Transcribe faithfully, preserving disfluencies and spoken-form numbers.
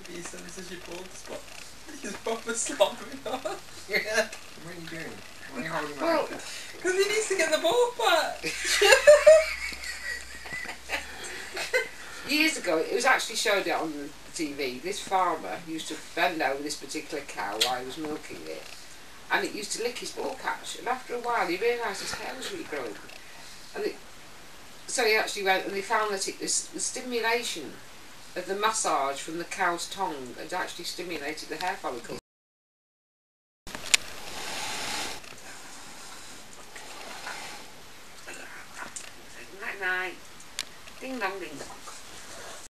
be so this is your bald spot. He's proper slopping on. Yeah. What are you doing? Why are you holding my Well, because he needs to get the ball back. Years ago, it was actually showed it on the T V. This farmer used to bend over this particular cow while he was milking it, and it used to lick his ball catch. And after a while, he realised his hair was regrowing, and it, so he actually went and they found that it was the stimulation of the massage from the cow's tongue had actually stimulated the hair follicles. Night night. Ding dong ding